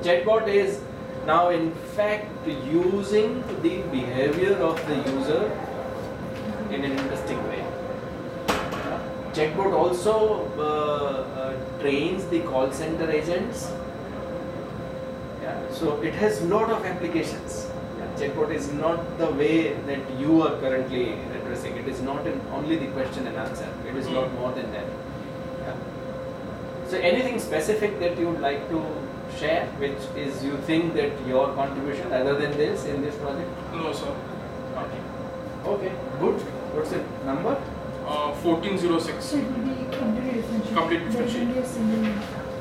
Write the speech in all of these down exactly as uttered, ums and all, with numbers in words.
chatbot is now in fact using the behavior of the user in an interesting way. Chatbot also uh, uh, trains the call center agents. Yeah, so it has lot of applications. Yeah, chatbot is not the way that you are currently addressing. It is not in only the question and answer. It is a lot more than that. Yeah. So anything specific that you would like to share, which is you think that your contribution other than this in this project? No, sir. Okay. Okay. Good. What's the number? Uh, fourteen oh six. So it will be completely differential. Complete differential. There will be a single.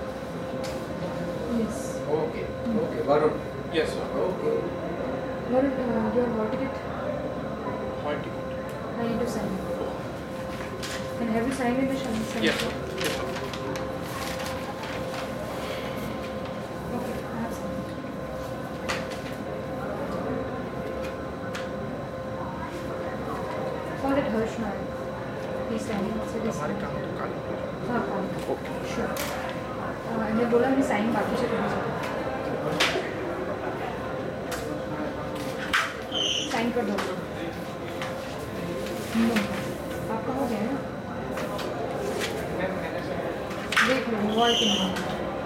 Yes. Okay. Okay. Varun. Yes, sir. Okay. Varun, uh, your hall ticket, Hall ticket. I need to sign. And have you signed in the sign? Yes, sir. Yes, sir. Okay, I have signed. For that Harsh now. He's signing. So this. हमारे काम तो काल हाँ हाँ. Okay. Sure. Uh, and बोला मैं sign बाकी से कर सकता. साइन कर दो. आपका हो गया ना? देख लो वॉल के नाम.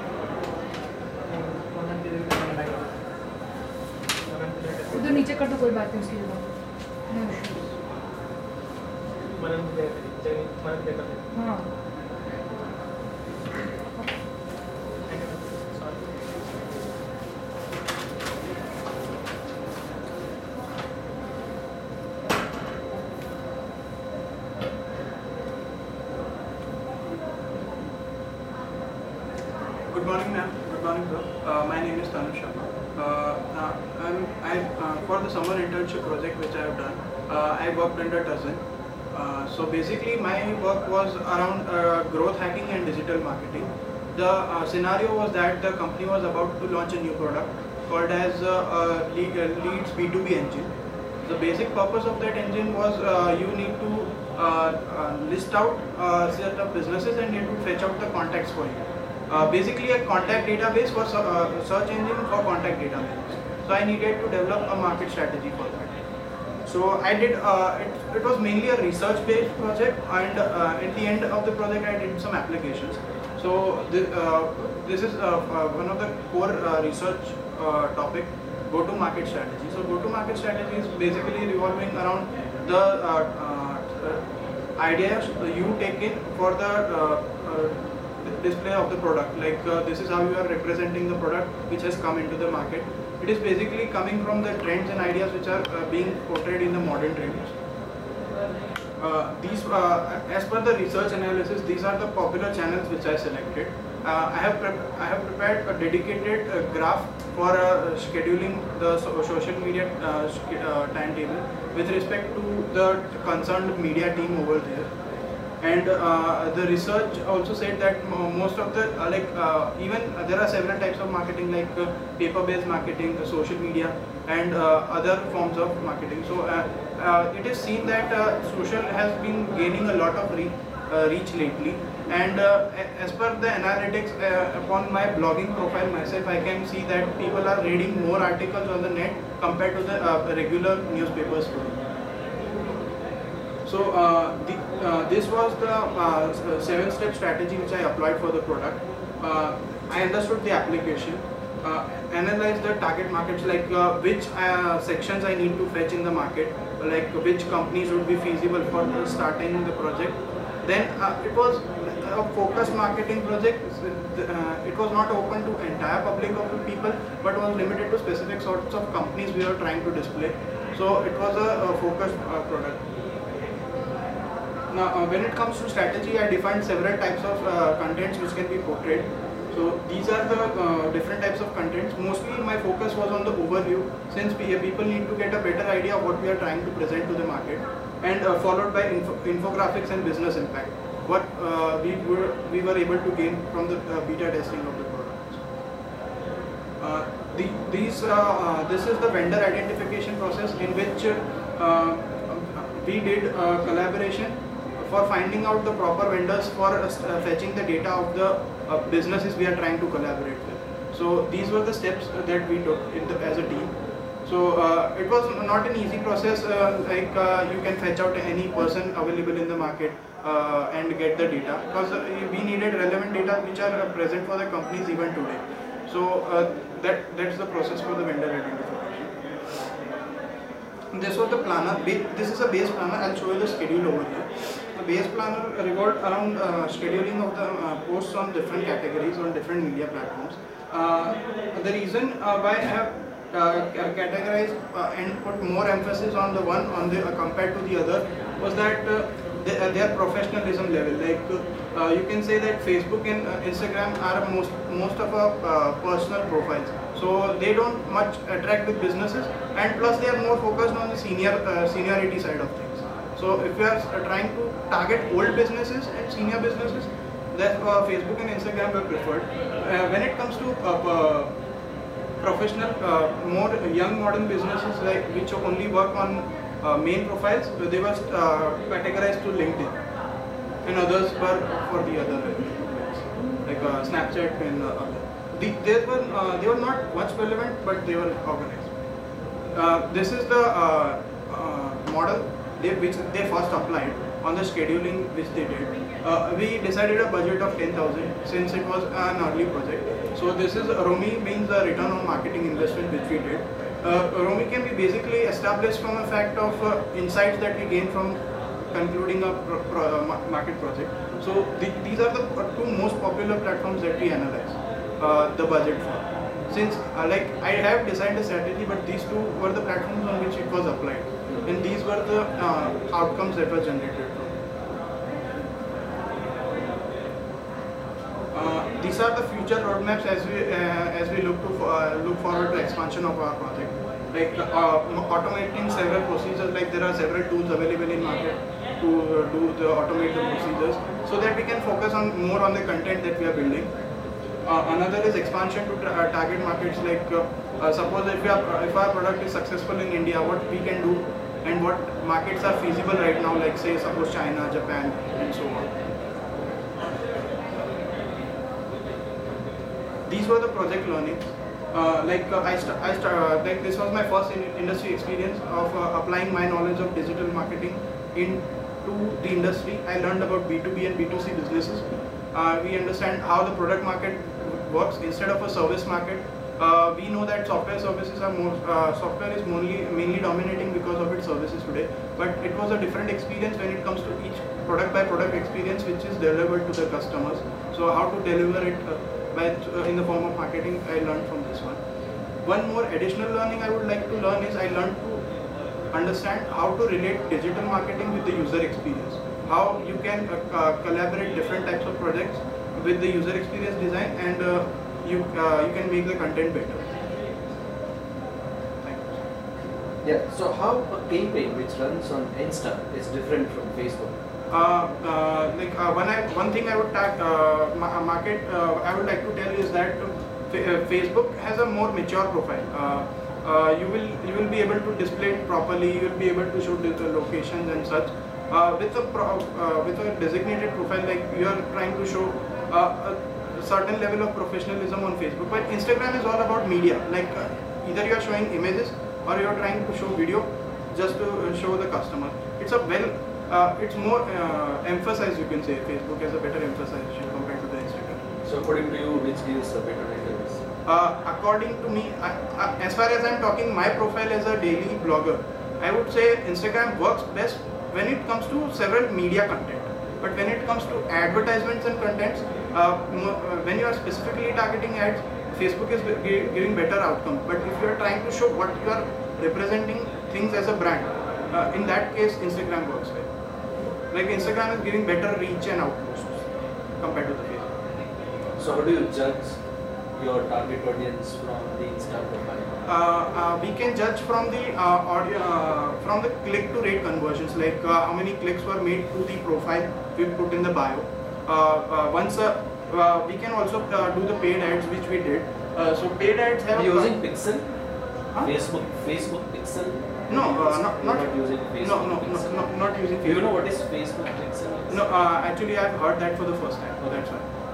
उधर नीचे कर दो, कोई बात नहीं उसकी जगह. हाँ. Good morning, ma'am. Good morning, sir. Uh, my name is Tanu Sharma. Uh, uh, I'm, I, uh, for the summer internship project which I have done, uh, I worked under Dozen. Uh, so basically, my work was around uh, growth hacking and digital marketing. The uh, scenario was that the company was about to launch a new product called as uh, uh, Leads B two B engine. The basic purpose of that engine was uh, you need to uh, uh, list out a set of businesses and it would fetch out the contacts for you. Uh, basically a contact database for uh, search engine for contact database. So I needed to develop a market strategy for that. So I did, uh, it, it was mainly a research based project, and uh, at the end of the project I did some applications. So this, uh, this is uh, uh, one of the core uh, research uh, topic, go to market strategy. So go to market strategy is basically revolving around the uh, uh, ideas you take in for the uh, uh, display of the product, like uh, this is how you are representing the product which has come into the market. It is basically coming from the trends and ideas which are uh, being portrayed in the modern trends. Uh, these, uh, as per the research analysis, these are the popular channels which I selected. Uh, I have I have prepared a dedicated uh, graph for uh, scheduling the so social media uh, uh, timetable with respect to the concerned media team over there. And uh, the research also said that most of the uh, like uh, even uh, there are several types of marketing, like uh, paper-based marketing, uh, social media, and uh, other forms of marketing. So uh, uh, it is seen that uh, social has been gaining a lot of re uh, reach lately. And uh, as per the analytics uh, upon my blogging profile myself, I can see that people are reading more articles on the net compared to the uh, regular newspapers today. So uh, the, uh, this was the uh, seven-step strategy which I applied for the product. Uh, I understood the application, uh, analyzed the target markets, like uh, which uh, sections I need to fetch in the market, like which companies would be feasible for the starting the project. Then uh, it was a focused marketing project. Uh, it was not open to entire public of the people, but was limited to specific sorts of companies we were trying to display. So it was a, a focused uh, product. Now, uh, when it comes to strategy, I defined several types of uh, contents which can be portrayed. So these are the uh, different types of contents. Mostly my focus was on the overview, since people need to get a better idea of what we are trying to present to the market, and uh, followed by info infographics and business impact, what uh, we were we were able to gain from the uh, beta testing of the product. Uh, the, these uh, uh, this is the vendor identification process, in which uh, we did uh, collaboration for finding out the proper vendors for uh, fetching the data of the uh, businesses we are trying to collaborate with. So these were the steps that we took in the, as a team. So uh, it was not an easy process, uh, like uh, you can fetch out any person available in the market uh, and get the data, because uh, we needed relevant data which are uh, present for the companies even today. So uh, that that's the process for the vendor identification. This was the planner. This is a base planner. I'll show you the schedule over here. The base planner revolved around uh, scheduling of the uh, posts on different categories on different media platforms. Uh, the reason uh, why I have uh, categorized uh, and put more emphasis on the one on the uh, compared to the other was that uh, they, uh, their professionalism level. Like uh, you can say that Facebook and uh, Instagram are most most of our uh, personal profiles. So they don't much attract with businesses, and plus they are more focused on the senior uh, seniority side of things. So if we are uh, trying to target old businesses and senior businesses, that uh, Facebook and Instagram were preferred. Uh, when it comes to uh, professional, uh, more young modern businesses like which only work on uh, main profiles, they were uh, categorized to LinkedIn, and others were for the other profiles, like uh, Snapchat and uh, other. The, they were uh, they were not much relevant, but they were organized. Uh, this is the uh, uh, model they, which they first applied on the scheduling which they did. Uh, we decided a budget of ten thousand since it was an early project. So this is R O M I, means the return on marketing investment which we did. Uh, R O M I can be basically established from a fact of uh, insights that we gain from concluding a pro pro market project. So the, these are the two most popular platforms that we analyze uh, the budget for. Since uh, like I have designed a strategy, but these two were the platforms on which it was applied, and these were the uh, outcomes that were generated from. Uh, these are the future roadmaps as we uh, as we look to uh, look forward to expansion of our project. Like uh, automating several procedures, like there are several tools available in market to uh, do the automate the procedures, so that we can focus on more on the content that we are building. Uh, another is expansion to tra uh, target markets. Like uh, uh, suppose if we are, uh, if our product is successful in India, what we can do and what markets are feasible right now, like say suppose China, Japan, and so on. These were the project learnings. Uh, like uh, I, st I st uh, like this was my first in industry experience of uh, applying my knowledge of digital marketing into the industry. I learned about B two B and B two C businesses. Uh, we understand how the product market works instead of a service market. Uh, we know that software services are more, uh, software is mainly mainly dominating because of its services today. But it was a different experience when it comes to each product by product experience which is delivered to the customers. So how to deliver it uh, by uh, in the form of marketing, I learned from this one. One more additional learning I would like to learn is I learned to understand how to relate digital marketing with the user experience. How you can uh, uh, collaborate different types of projects with the user experience design, and uh, you uh, you can make the content better. Thank you. Yeah. So how a campaign which runs on Insta is different from Facebook? Uh, uh, like uh, one I, one thing I would tag, uh, ma market uh, I would like to tell is that uh, Facebook has a more mature profile. Uh, uh, you will you will be able to display it properly. You will be able to show the locations and such. Uh, with a pro uh, with a designated profile, like you are trying to show uh, a certain level of professionalism on Facebook. But Instagram is all about media. Like uh, either you are showing images or you are trying to show video just to uh, show the customer. It's a well, uh, it's more uh, emphasized. You can say Facebook has a better emphasization compared to the Instagram. So according to you, which gives a better interface? Uh, according to me, I, I, as far as I'm talking my profile as a daily blogger, I would say Instagram works best when it comes to several media content. But when it comes to advertisements and contents, uh, when you are specifically targeting ads, Facebook is giving better outcomes. But if you are trying to show what you are representing things as a brand, uh, in that case Instagram works well. Like Instagram is giving better reach and outposts compared to the Facebook. So how do you judge your target audience from the Insta profile? Uh, uh, we can judge from the uh, audio, uh, from the click to rate conversions, like uh, how many clicks were made to the profile we put in the bio. Uh, uh, once uh, uh, we can also uh, do the paid ads which we did. Uh, so paid ads have. Are you using Pixel? Huh? Facebook, Facebook Pixel? No, uh, not not, not using Facebook. No, no, Pixel. no, no, not using Facebook. Do you know what is Facebook Pixel? No, uh, actually I've heard that for the first time, so that's why.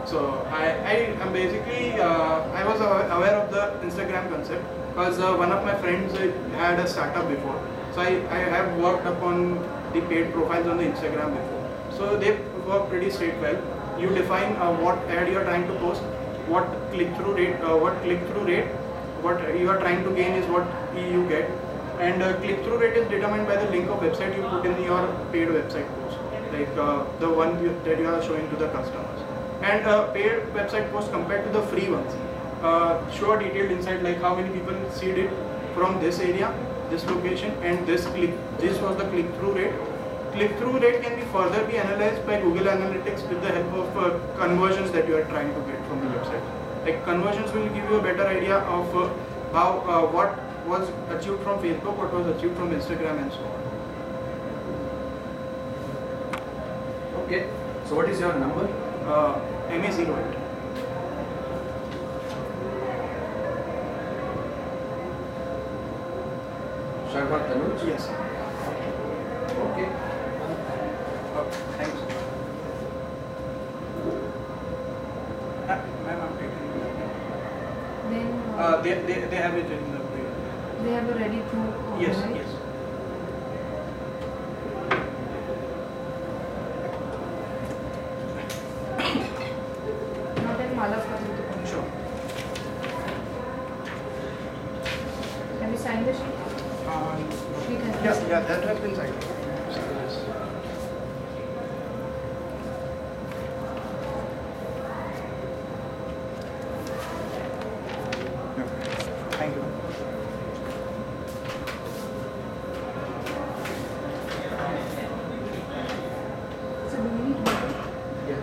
So I, I am basically, uh, I was awa- aware of the Instagram concept because uh, one of my friends uh, had a startup before. So I, I have worked upon the paid profiles on the Instagram before. So they work pretty straight well. You define uh, what ad you are trying to post, what click-through rate, uh, what click-through rate, what you are trying to gain is what you get. And uh, click-through rate is determined by the link of website you put in your paid website post, like uh, the one you, that you are showing to the customers. And uh, paid website posts compared to the free ones uh, show a detailed insight like how many people see it from this area, this location, and this click. This was the click-through rate. Click-through rate can be further be analyzed by Google Analytics with the help of uh, conversions that you are trying to get from the website. Like conversions will give you a better idea of uh, how uh, what was achieved from Facebook, what was achieved from Instagram, and so on. Okay. So what is your number? Uh, M A zero eight. Sharma Tanuj? Yes. Okay. Uh, thanks. Uh, Ma'am, I'm taking Then uh, uh, they, they, they have it in the way. they have a ready to open, Yes, right? yes. Not in Malav Kapoor. Sure. Have you signed the sheet? Uh, Sheet has yeah, yeah, that has been signed. So, yes. Thank you. So do we need water? Yeah.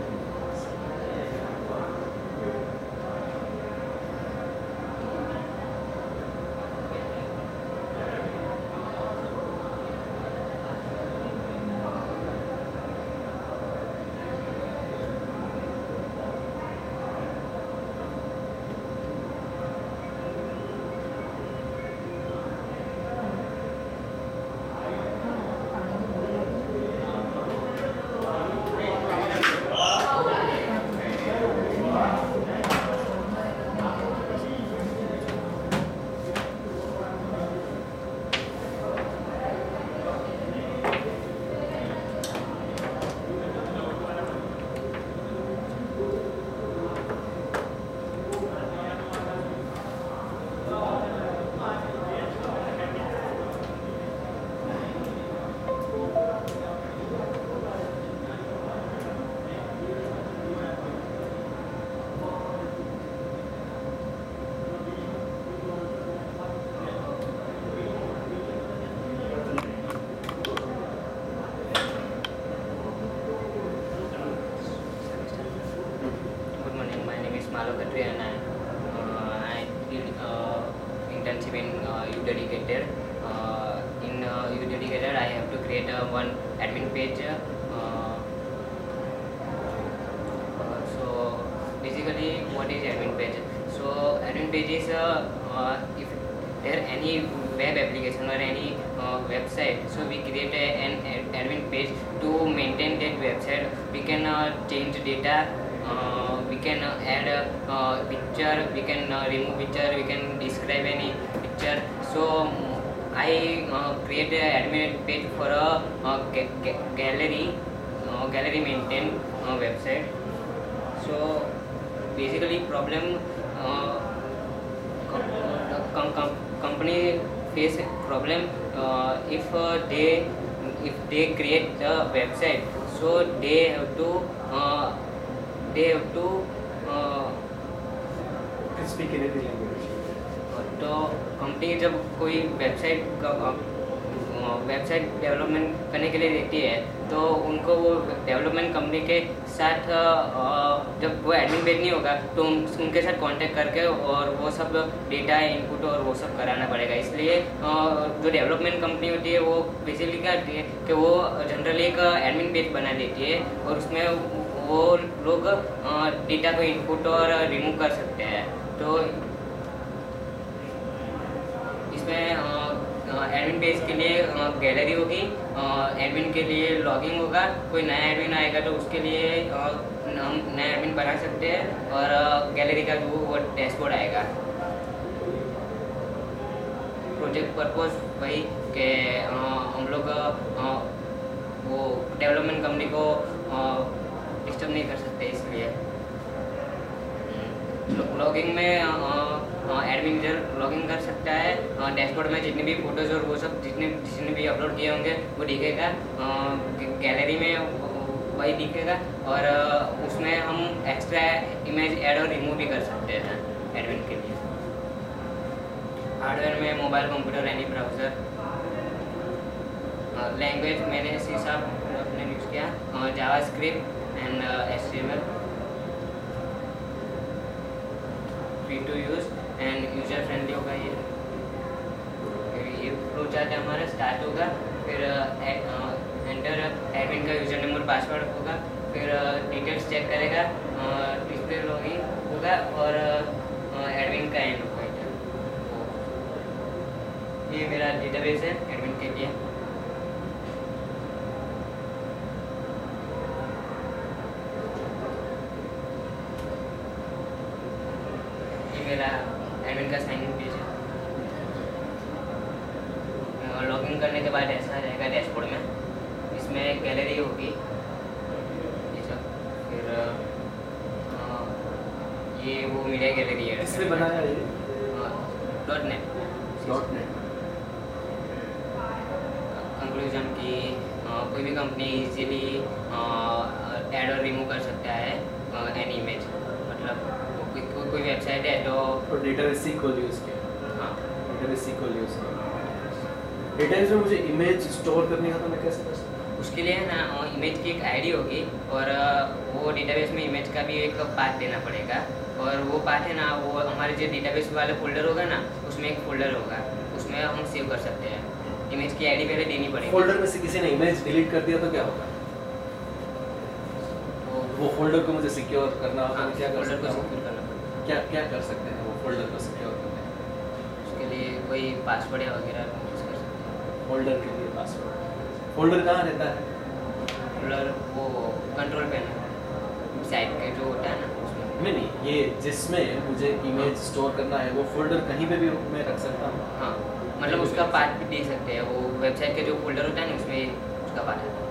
Good morning. My name is Malo Khatri and I, uh, I did uh, internship in uh, U Dedicated. Uh, in uh, U Dedicated, I have to create uh, one admin page. Uh, uh, so basically, what is admin page? So admin page is uh, uh, if there any web application or any uh, website, so we create a, an ad- admin page to maintain that website. We can uh, change data. Uh, we can uh, add a uh, picture, we can uh, remove picture, we can describe any picture. So um, I uh, create an admin page for a uh, ga- ga- gallery, uh, gallery maintain uh, website. So basically problem uh, com- com- com- company face a problem uh, if uh, they if they create the website, so they have to uh, they have to uh, You can speak in any language. तो company जब कोई website का website development करने के लिए देती है तो उनको वो डेवलपमेंट कंपनी के साथ अ, जब वो एडमिन पेज नहीं होगा तो उन, उनके साथ कांटेक्ट करके और वो सब डेटा इनपुट और वो सब कराना पड़ेगा। इसलिए अ, जो डेवलपमेंट कंपनी होती है वो बेसिकली क्या करती है कि वो जनरली एक एडमिन पेज बना देती है और उसमें वो लोग डेटा को इनपुट और रिमूव कर सकते हैं। तो इसमें एडमिन पेज के लिए गैलरी होगी, एडमिन के लिए लॉगिंग होगा, कोई नया एडमिन आएगा तो उसके लिए हम नया एडमिन बना सकते हैं और गैलरी का जो वो डैशबोर्ड आएगा। प्रोजेक्ट पर्पस वही कि अ, हम लोग अ, वो डेवलपमेंट कंपनी को डिस्टर्ब नहीं कर सकते, इसलिए लॉगिंग में एडमिन यूजर लॉगिन कर सकता है। डैशबोर्ड में जितनी भी फोटोज और वो सब जितने जिसने भी अपलोड किए होंगे वो दिखेगा, गैलरी में वही दिखेगा और अ, उसमें हम एक्स्ट्रा इमेज ऐड और रिमूव भी कर सकते हैं एडमिन के लिए। हार्डवेयर में mobile, computer, any browser. Language मैंने सी शार्प अपने यूज़ किया, JavaScript and H T M L, free to use and user friendly होगा। ये ये फ्लो चार्ट हमारा स्टार्ट होगा, फिर एंटर एडमिन का यूजर नंबर पासवर्ड होगा, फिर डिटेल्स चेक करेगा, डिस्प्ले लॉगिन होगा और एडमिन का एंड होगा। ये मेरा डेटाबेस है एडमिन के लिए। ये मेरा एडमिन का साइन इन पेज है। लॉगिन करने के बाद ऐसा रहेगा डैशबोर्ड में, इसमें गैलरी होगी ये सब, फिर अ, ये वो मीडिया गैलरी है। किसने बनाया ये? Dot net dot net. Conclusion की अ, कोई भी कंपनी इजीली ऐड और रिमूव कर सकता है एनी इमेज, मतलब कोई कोई कोई वेबसाइट है तो और डेटाबेस सीक्वल यूज़ किया। हाँ डेटाबेस सीक्वल यूज़ किया। डेटाबेस में मुझे इमेज स्टोर करनी है तो मैं कैसे कर सकता हूँ? उसके लिए ना इमेज की एक आईडी होगी और अ, वो डेटाबेस में इमेज का भी एक पाथ देना पड़ेगा और वो पाथ है ना, वो हमारे जो डेटाबेस वाला फोल्डर होगा ना, उसमें एक फोल्डर होगा, उसमें हम सेव कर सकते हैं। इमेज की आईडी पहले देनी पड़ेगी। फोल्डर में से किसी ने इमेज डिलीट कर दिया तो क्या होगा? वो वो फोल्डर को मुझे सिक्योर करना होगा, हाँ, मैं क्या कर फोल्डर सकता को हूँ? सिक्योर करना पड़ेगा। क्या क्या कर सकते हैं वो फोल्डर को सिक्योर करने के लिए? उसके लिए कोई पासवर्ड या वगैरह यूज़ कर सकते हैं। फोल्डर के लिए पासवर्ड। फोल्डर कहाँ रहता है? फोल्डर वो कंट्रोल पैनल साइड के जो होता है ना उसमें। नहीं नहीं, ये जिसमें मुझे इमेज स्टोर करना है वो फोल्डर कहीं पे भी मैं रख सकता हूँ। हाँ, मतलब उसका पाथ भी दे सकते हैं। वो वेबसाइट के जो फोल्डर होता है ना उसमें उसका पाथ है।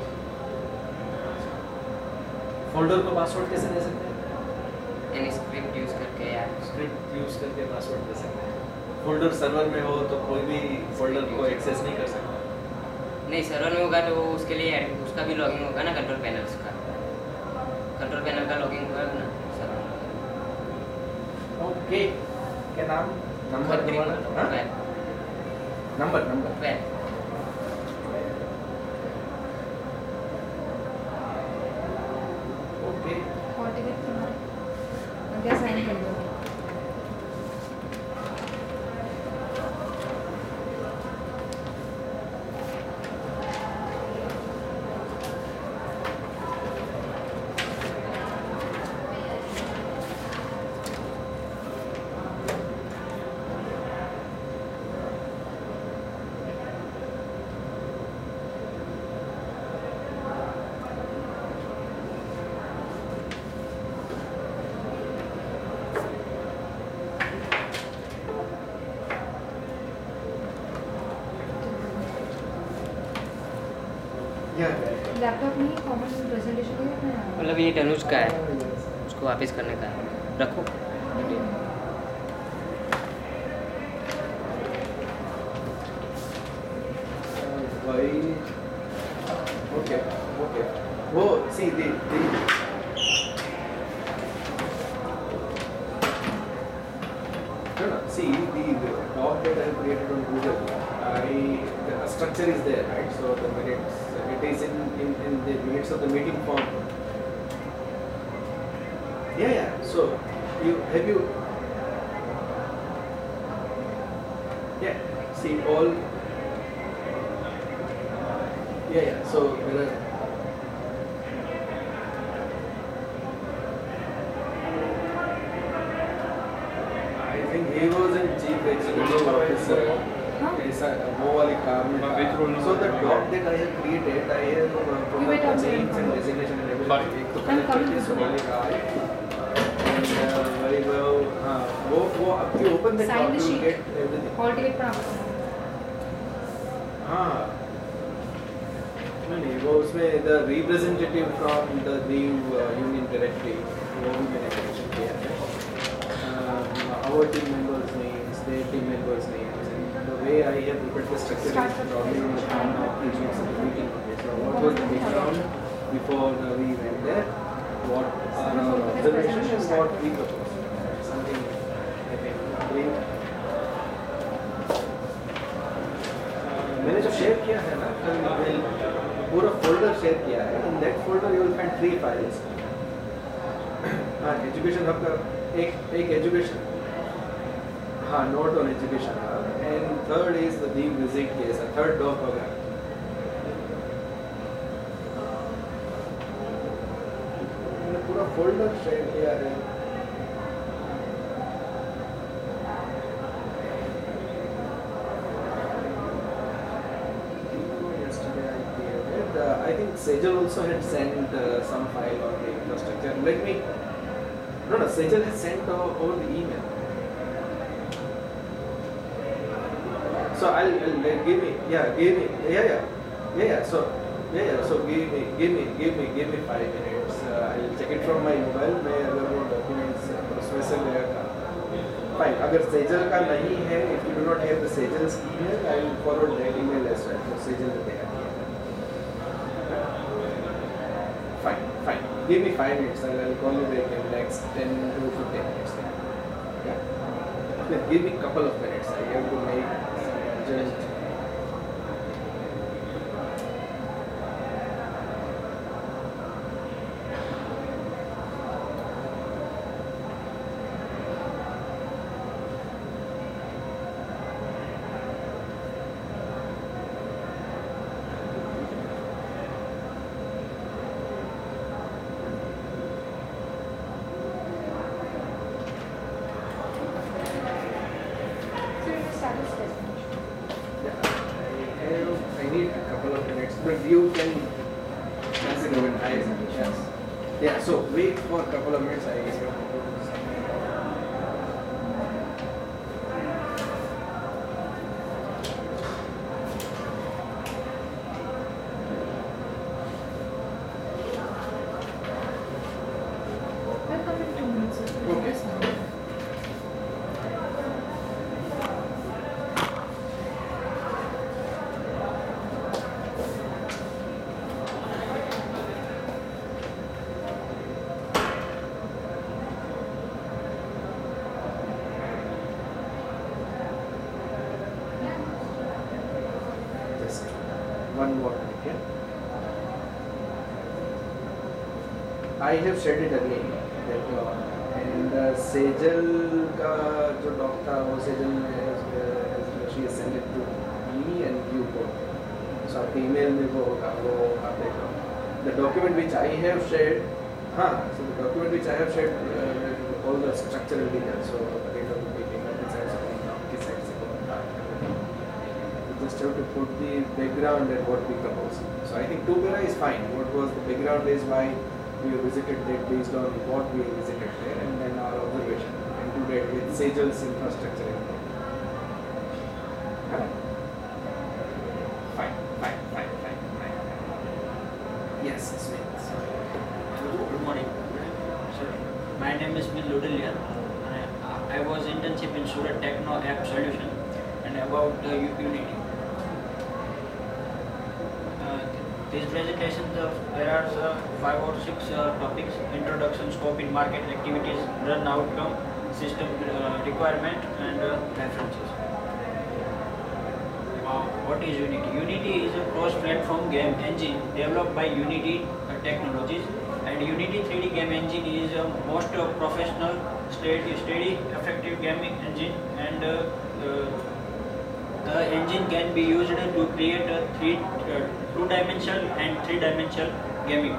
फोल्डर को पासवर्ड कैसे दे सकते हैं? यानी स्क्रिप्ट यूज़ करके या स्क्रिप्ट यूज़ करके पासवर्ड दे सकते हैं। फोल्डर सर्वर में हो तो कोई भी फोल्डर को एक्सेस नहीं कर सकता। नहीं, सर्वर में होगा तो उसके लिए उसका भी लॉगिन होगा ना, कंट्रोल पैनल का कंट्रोल पैनल का लॉगिन होगा ना सर्वर में। ओके, क्या नाम? नंबर तुम्हारा? हाँ? Web number number web okay. और टिकट तुम्हारा आगे साइन कर दो। लैपटॉप में ही कॉमन प्रेजेंटेशन के लिए मतलब ये तनुज का है, उसको वापस करने का है। रखो। भाई ओके ओके वो सी दी दी no no see the doc that I have created on Google, I the structure is there, right? So the minutes it is in in, in the minutes of the meeting form. Yeah yeah. So you have you yeah see all yeah yeah. So there are I think he was in chief executive officer. हाँ? ऐसा वो वाले car में But which role so the number doc that I have created I have uh, put You up wait the outside. names and designation and everything Sorry. एक तो I'm coming connected is to वाले car and uh, very well हाँ वो वो अब you open the Sign doc the you will sheet. get everything hall ticket पर आपको हाँ नहीं नहीं वो उसमें the representative from the new uh, union directory वो भी मैंने mention किया है uh, our team members names their team members names and the way I have prepared the structure Start is with probably in the form of the minutes of the meeting okay so what was the background before uh, we went there what are our observations and what we propose something I think great मैंने जो share किया है ना कल पूरा folder share किया है in that folder you will find three files हाँ एजुकेशन हब का एक एक एजुकेशन हाँ note on education hub and third is the the visit case third doc होगा मैंने पूरा फोल्डर शेयर किया है yesterday I created. Uh, I think Sejal also had sent uh, some file on the infrastructure. Let me. No, no. Sejal has sent o- over the email. So I'll, I'll let- give me. Yeah, give me. Yeah, yeah, yeah, yeah. So yeah, yeah. So give me, give me, give me, give me five minutes. Uh, I'll check it from my mobile. मैं अगर वो documents uh, उसमें से लेगा Fine. अगर सेजल का नहीं है, if you do not have the Sejal's email, I will forward that email as well. So Sejal will take it. Fine, fine. Give me five minutes. I'll, I'll call you back in next ten to fifteen minutes. Then. Yeah. Then give me couple of minutes. I have to make just. फिर status test Yeah, I have. I need a couple of minutes, but you can consider when I. Yes. Yeah. So wait for a couple of minutes. I have to do something. I'll come in two minutes. Okay. This one. Just one more minute, yeah. I have shared it again. That, uh, and uh, Sejal का जो doc था वो Sejal ने has, uh, she has sent it to me and you both. So आपके email में वो होगा वो आप देख लो. The document which I have shared, हाँ, so the document which I have shared uh, all the structural details. So the data will be taken, which sides are going down, which sides are going up, everything. You just have to put the background and what we propose. So I think two Bera is fine. What was the background is why we visited that based on what we visited there and then our observation and do that with Sejal's infrastructure. Correct? Fine, fine, fine, fine, fine. Yes, Smith. Good morning. Sir, my name is Bill Ludelian. I, I was internship in Surat Techno App Solution and about uh, Unity. Uh, this presentation, uh, there are uh, five or six uh, topics: introduction, scope in market activities, run outcome, system uh, requirement, and uh, references. Uh, what is Unity? Unity is a cross-platform game engine developed by Unity uh, Technologies, and Unity three D game engine is a most uh, professional, steady, steady, effective gaming engine, and uh, uh, the engine can be used to create a three, uh, two-dimensional and three-dimensional gaming.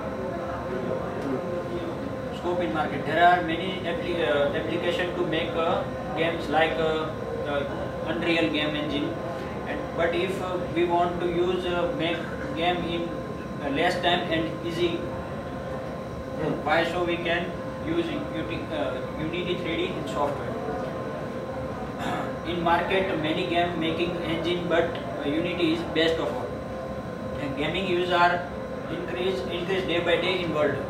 Scope in market. There are many appli- uh, applications to make uh, games like uh, uh, Unreal game engine, But if uh, we want to use uh, make game in uh, less time and easy, Hmm. why so we can use Unity, uh, Unity three D in software. In market, many game making engine, but uh, Unity is best of all. And gaming use are increase increase day by day in world.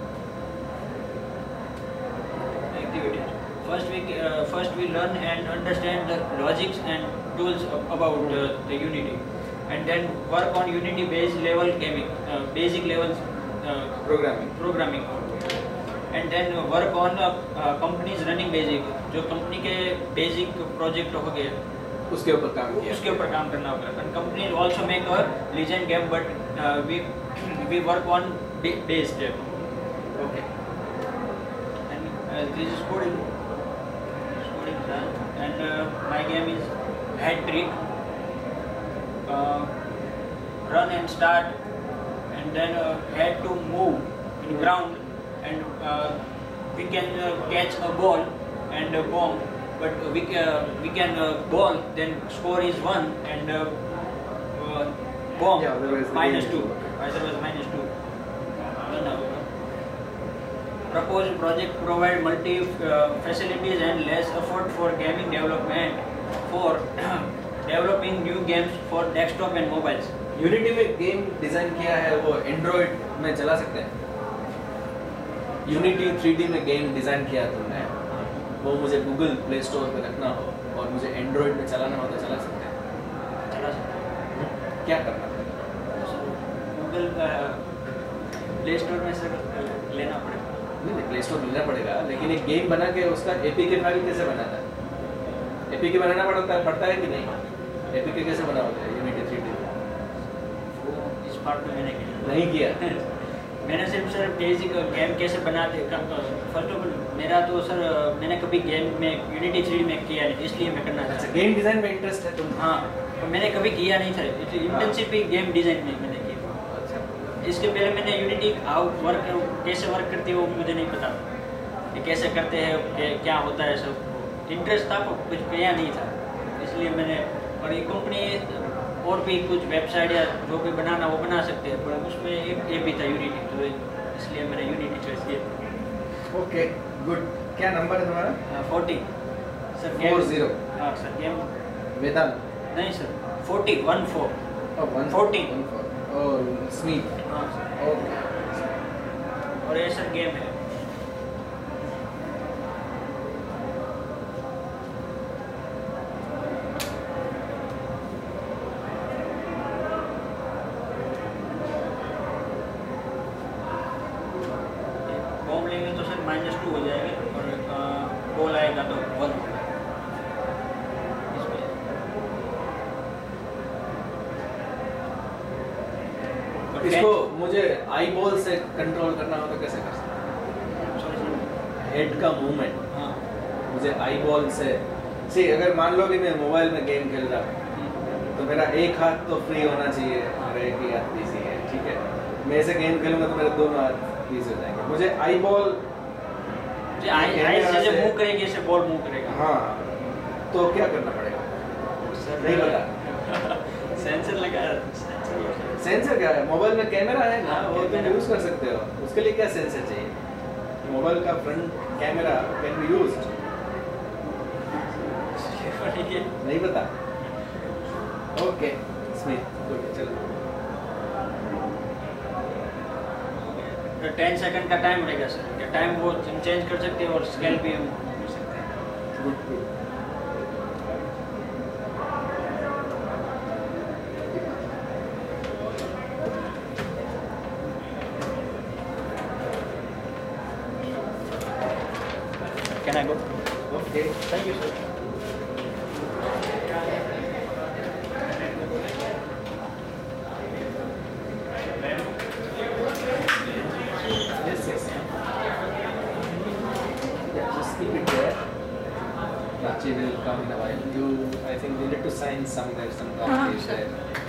Activities. First we uh, first we learn and understand the logics and tools ab- about uh, the Unity, and then work on Unity base level gaming, uh, basic levels uh, Programming. programming, and then work on uh, uh, companies running basic, जो company के basic project हो गए उसके ऊपर काम किया. उसके ऊपर काम करना होगा. And company also make a legend game, but uh, we we work on ba- base game. Okay. And uh, this is coding. This coding is done. And uh, my game is head trick. Uh, run and start, and then uh, head to move in ground, and uh, we can uh, catch a ball and a bomb. But we can we can uh, ball, then score is one, and uh, uh, bomb Yeah, otherwise the minus game two. is over. Otherwise minus two. No, no. Proposed project provide multi uh, facilities and less effort for gaming development for developing new games for desktop and mobiles. Unity में game design किया है वो Android में चला सकते हैं. Unity three D में game design किया है तुमने, वो मुझे गूगल प्ले स्टोर पे रखना हो और मुझे एंड्रॉइड में चलाना हो तो चला सकते हैं. चला सकते क्या करना पड़ेगा? गूगल प्ले स्टोर में सर लेना पड़ेगा. नहीं प्ले स्टोर लेना पड़ेगा, लेकिन एक गेम बना के उसका एपीके फाइल कैसे बनाता है? एपीके बनाना पड़ता है पड़ता है कि नहीं? एपीके कैसे बना होता है यूनिटी थ्री डी? इस पार्ट में मैंने किया नहीं किया. मैंने सिर्फ सर बेसिक गेम कैसे बनाते फर्स्ट ऑफ ऑल मेरा तो सर मैंने कभी गेम में यूनिटी थ्री में किया नहीं, इसलिए मैं करना अच्छा, चाहता गेम डिजाइन में इंटरेस्ट है तुम? हाँ, तो मैंने कभी किया नहीं था. इंटर्नशिप ही गेम डिजाइन में मैंने किया. अच्छा. इसके पहले मैंने यूनिटी हाउ वर्क कैसे वर्क करती है वो मुझे नहीं पता कि कैसे करते हैं, क्या- क्या होता है सब. इंटरेस्ट था पर कुछ किया नहीं था, इसलिए मैंने. और ये कंपनी और भी कुछ वेबसाइट या जो भी बनाना वो बना सकते हैं, पर उसमें एक ये भी था यूनिटी, तो इसलिए मैंने यूनिटी चॉइस किया. Okay good. क्या नंबर है तुम्हारा? Forty sir. Four zero. हाँ सर. गेम वेदांत. नहीं sir, forty one four. Oh, one Forty. one four. Oh, Smith. हाँ सर. Okay. और ये सर गेम है. बॉम्ब लेंगे तो सर माइनस टू हो जाएगा, और बॉल आएगा तो वन होगा. इसको मुझे आई बॉल से कंट्रोल करना हो तो कैसे कर सकते हैं? हेड का मूवमेंट हाँ. मुझे आई बॉल से. सी अगर मान लो कि मैं मोबाइल में गेम खेल रहा हूँ तो मेरा एक हाथ तो फ्री होना चाहिए और एक ही हाथ बिजी है, ठीक है. मैं ऐसे गेम खेलूंगा तो मेरे दोनों हाथ बिजी हो जाएंगे. मुझे आई बॉल जी, आई आई जैसे मूव करेगी ऐसे बॉल मूव करेगा. हाँ, तो क्या करना पड़ेगा? सर नहीं पता. सेंसर लगाया. सेंसर क्या है? मोबाइल में कैमरा है ना, हाँ, वो तुम कैमरा. यूज कर सकते हो. उसके लिए क्या सेंसर चाहिए? मोबाइल का front camera can be used. नहीं पता. Okay Smith good. चलो टेन सेकंड का टाइम रहेगा सर. क्या टाइम वो चेंज कर सकते हैं और स्केल भी हम कर सकते हैं. Good good. Can I go? Okay thank you sir. yes yes. Yeah, just keep it there. Rachi will come in a while. You, I think, you need to sign somewhere, some Uh-huh, page sure. there.